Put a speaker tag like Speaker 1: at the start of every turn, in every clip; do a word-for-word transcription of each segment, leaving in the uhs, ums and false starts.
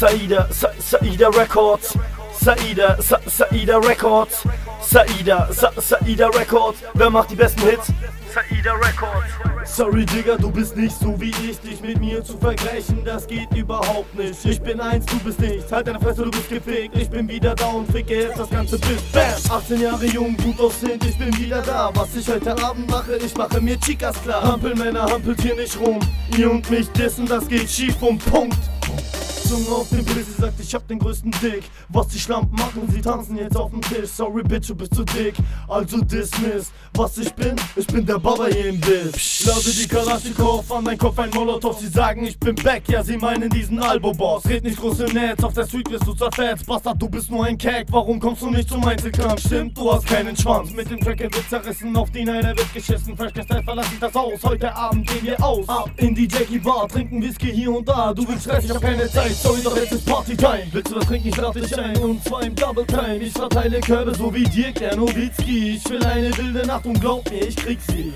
Speaker 1: Saida, Sa Saida Records. Saida, Sa Saida Records. Saida, Sa Saida Records. Wer macht die besten Hits? Saida Records. Sorry Digga, du bist nicht so wie ich. Dich mit mir zu vergleichen, das geht überhaupt nicht. Ich bin eins, du bist nichts. Halt deine Fresse, du bist gefickt. Ich bin wieder da und ficke jetzt das ganze Bild. Bam! achtzehn Jahre jung, gut aussehend, ich bin wieder da. Was ich heute Abend mache, ich mache mir Chicas klar. Hampelmänner, hampelt hier nicht rum. Ihr und mich dissen, das geht schief und Punkt. Zunge auf den Bild, sie sagt, ich hab den größten Dick. Was die Schlampen machen, sie tanzen jetzt auf dem Tisch. Sorry Bitch, du bist zu dick, also dismiss. Was ich bin? Ich bin der Baba hier im Bild. Lade die Kalaschnikow an mein Kopf ein Molotow. Sie sagen, ich bin back, ja sie meinen diesen Albo-Boss. Red nicht groß im Netz, auf der Street wirst du zerfetzt. Bastard, du bist nur ein Keck, warum kommst du nicht zum Einzelkampf? Stimmt, du hast keinen Schwanz. Mit dem Tracker wird zerrissen, auf den einer wird geschissen. Fresh Style verlass ich das Haus, heute Abend gehen wir aus. Ab in die Jackie Bar, trinken Whisky hier und da. Du willst Stress, ich hab keine Zeit. Sorry, doch jetzt ist Party-Time. Willst du was trinken? Ich lade dich ein. Und zwar im Double-Time. Ich verteile Körbe so wie Dirk Nowitzki. Ich will eine wilde Nacht und glaub mir, ich krieg sie.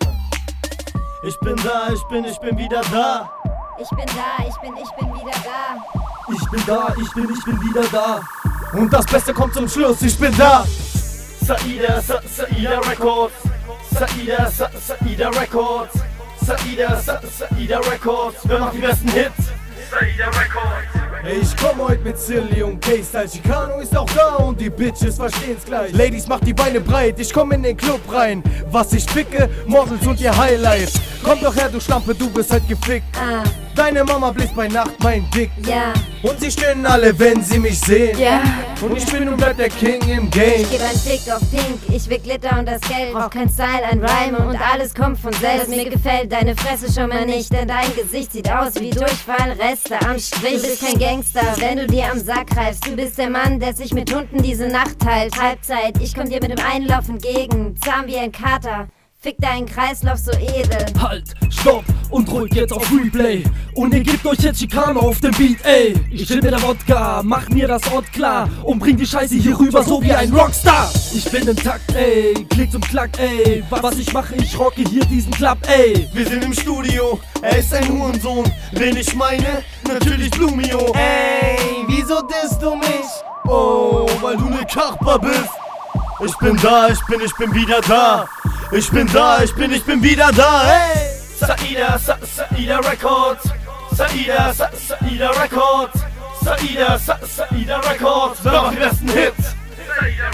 Speaker 1: Ich bin da, ich bin, ich bin wieder da.
Speaker 2: Ich bin da, ich bin, ich bin wieder da.
Speaker 1: Ich bin da, ich bin, ich bin wieder da. Und das Beste kommt zum Schluss, ich bin da. Saida, Sa Saida Records. Saida, Sa Saida Records. Saida, Sa Saida Records. Wer macht die besten Hits? Saida Records.
Speaker 3: Ich komm heute mit Silly und K-Style. Chicano ist auch da und die Bitches verstehen's gleich. Ladies, macht die Beine breit, ich komm in den Club rein. Was ich ficke, Models und ihr Highlights. Komm doch her, du Schlampe, du bist halt gefickt.
Speaker 2: Ah,
Speaker 3: Deine Mama bläst bei Nacht mein Dick.
Speaker 2: ja,
Speaker 3: Und sie stöhnen alle, wenn sie mich sehen.
Speaker 2: ja.
Speaker 3: Und ich bin und bleib der King im Game.
Speaker 2: Ich geb ein Fick auf Pink, ich will Glitter und das Geld. Brauch kein Style, ein Reime und alles kommt von selbst. Mir gefällt deine Fresse schon mal nicht, denn dein Gesicht sieht aus wie Durchfall, Reste am Strich. Du bist kein Gangster, wenn du dir am Sack greifst. Du bist der Mann, der sich mit Hunden diese Nacht teilt. Halbzeit, ich komm dir mit dem Einlauf entgegen, zahm wie ein Kater. Fick deinen Kreislauf so edel.
Speaker 1: Halt, stopp und drückt jetzt auf Replay. Und ihr gebt euch jetzt Chicano auf dem Beat, ey. Ich chill mit der Wodka, mach mir das Ort klar und bring die Scheiße hier rüber so wie ein Rockstar. Ich bin im Takt, ey, Klick zum Klack, ey. Was ich mache, ich rocke hier diesen Club, ey. Wir sind im Studio, er ist ein Hurensohn. Wen ich meine? Natürlich Blumio.
Speaker 3: Ey, wieso disst du mich?
Speaker 1: Oh, weil du ne Kachper bist. Ich bin da, ich bin, ich bin wieder da. Ich bin da, ich bin, ich bin wieder da, hey! Saida, Sa Saida Records. Saida, Sa Saida Records. Saida, Sa Saida Records. Wer macht die besten Hits? Saida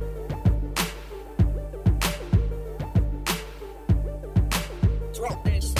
Speaker 1: Records.